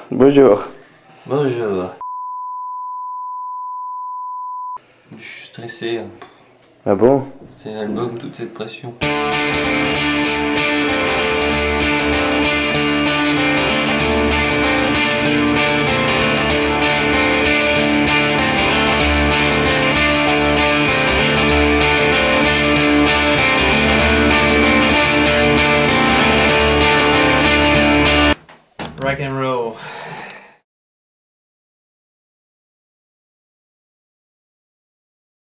Bonjour. Bonjour. Je suis stressé. Ah bon? C'est l'album, toute cette pression. Rock and roll.